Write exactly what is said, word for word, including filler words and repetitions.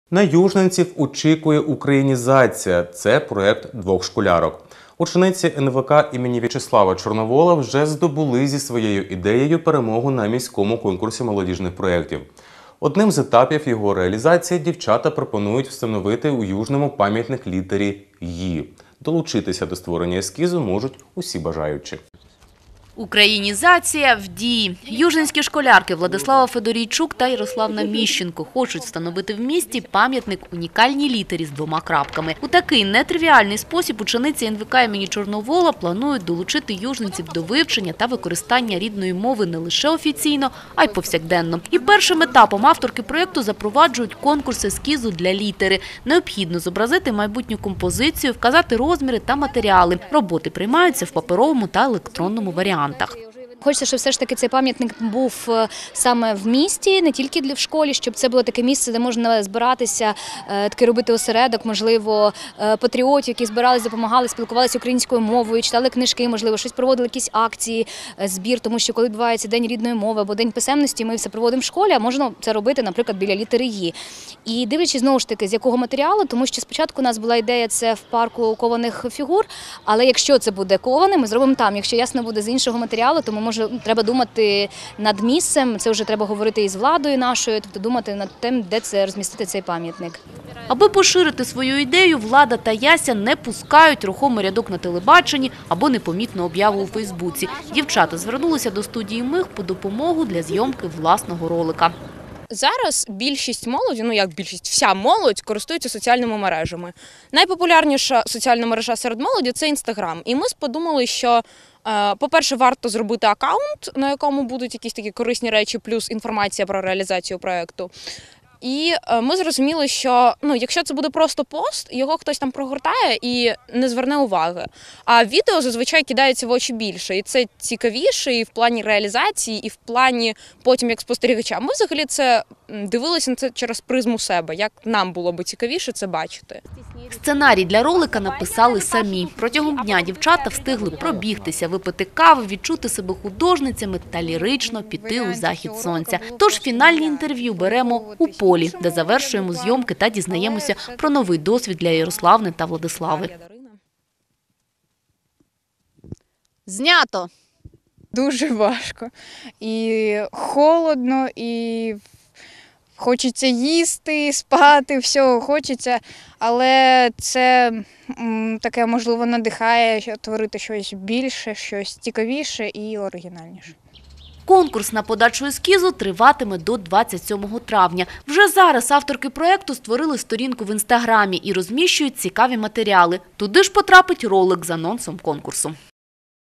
На южненців очікує українізація. Це проєкт двох школярок. Учениці ен ве ка імені В'ячеслава Чорновола вже здобули зі своєю ідеєю перемогу на міському конкурсі молодіжних проєктів. Одним з етапів його реалізації дівчата пропонують встановити у Южному пам'ятник літері «Ї». Долучитися до створення ескізу можуть усі бажаючі. Українізація в дії. Южненські школярки Владислава Федорійчук та Ярославна Міщенко хочуть встановити в місті пам'ятник унікальній літері з двома крапками. У такий нетривіальний спосіб учениці ен ве ка імені Чорновола планують долучити южненців до вивчення та використання рідної мови не лише офіційно, а й повсякденно. І першим етапом авторки проєкту запроваджують конкурс ескізу для літери. Необхідно зобразити майбутню композицію, вказати розміри та матеріали. Роботи приймаються в паперовому та електронному варіантах. Хочеться, щоб все ж таки цей пам'ятник був саме в місті, не тільки в школі, щоб це було таке місце, де можна збиратися, такий робити осередок, можливо, патріотів, які збиралися, допомагали, спілкувалися українською мовою, читали книжки, можливо, щось проводили, якісь акції, збір, тому що коли відбувається День рідної мови або День писемності, ми все проводимо в школі, а можна це робити, наприклад, біля літери «Ї». І дивлячись, знову ж таки, з якого матеріалу, тому що спочатку у нас була ідея це в парку кованих фігур, але якщо це буде коване, ми зробимо там. Якщо ясно буде з іншого матеріалу, то ми може треба думати над місцем, це вже треба говорити із владою нашою, тобто думати над тим, де це розмістити цей пам'ятник. Аби поширити свою ідею, Влада та Яся не пускають рухомий рядок на телебаченні або непомітну об'яву у Фейсбуці. Дівчата звернулися до студії «Миг» по допомогу для зйомки власного ролика. Зараз більшість молоді, ну як більшість, вся молодь користується соціальними мережами. Найпопулярніша соціальна мережа серед молоді – це Інстаграм. І ми подумали, що, по-перше, варто зробити аккаунт, на якому будуть якісь такі корисні речі, плюс інформація про реалізацію проєкту. І ми зрозуміли, що ну, якщо це буде просто пост, його хтось там прогортає і не зверне уваги. А відео зазвичай кидається в очі більше. І це цікавіше і в плані реалізації, і в плані потім як спостерігача. Ми взагалі це дивилися на це через призму себе, як нам було би цікавіше це бачити. Сценарій для ролика написали самі. Протягом дня дівчата встигли пробігтися, випити кави, відчути себе художницями та лірично піти у захід сонця. Тож фінальні інтерв'ю беремо у полі, де завершуємо зйомки та дізнаємося про новий досвід для Ярославни та Владислави. Знято! Дуже важко. І холодно, і хочеться їсти, спати, всього хочеться, але це таке, можливо, надихає творити щось більше, щось цікавіше і оригінальніше. Конкурс на подачу ескізу триватиме до двадцять сьомого травня. Вже зараз авторки проєкту створили сторінку в інстаграмі і розміщують цікаві матеріали. Туди ж потрапить ролик з анонсом конкурсу.